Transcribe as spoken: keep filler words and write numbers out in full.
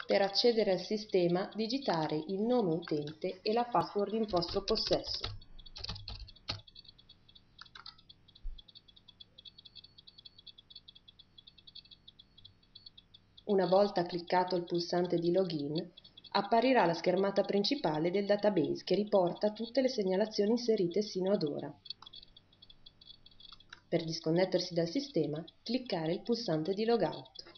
Per accedere al sistema, digitare il nome utente e la password in vostro possesso. Una volta cliccato il pulsante di login, apparirà la schermata principale del database che riporta tutte le segnalazioni inserite sino ad ora. Per disconnettersi dal sistema, cliccare il pulsante di logout.